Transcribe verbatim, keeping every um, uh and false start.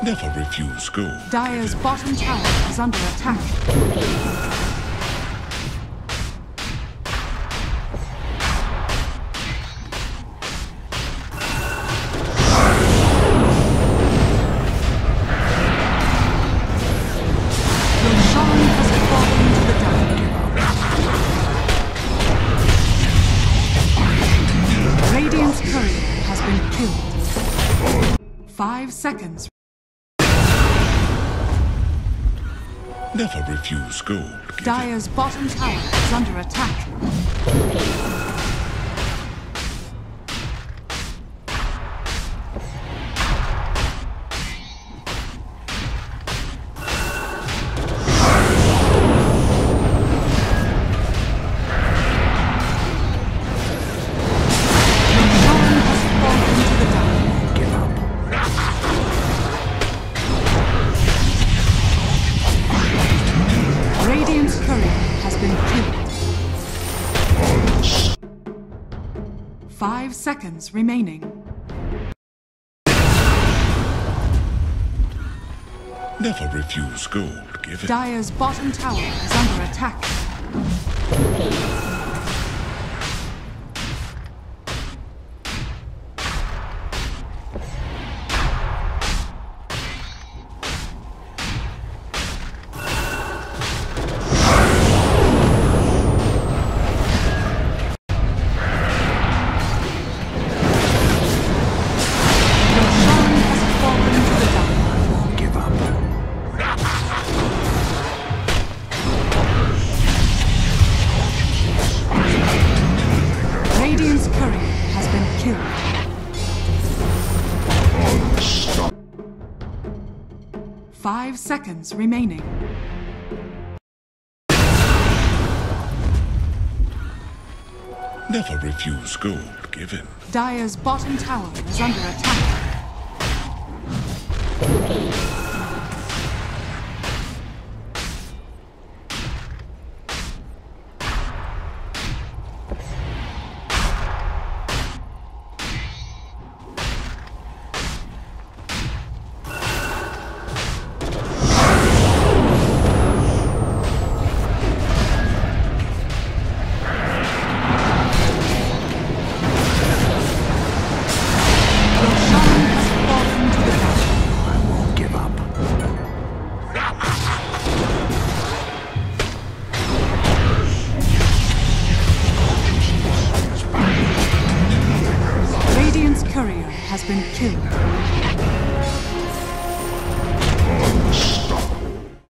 Never refuse gold. Dire's bottom tower is under attack. Five seconds. Never refuse gold. Dire's bottom tower is under attack. Five seconds remaining. Never refuse gold given. Dire's bottom tower is under attack. Five seconds remaining. Never refuse gold given. Dire's bottom tower is under attack. Courier has been killed.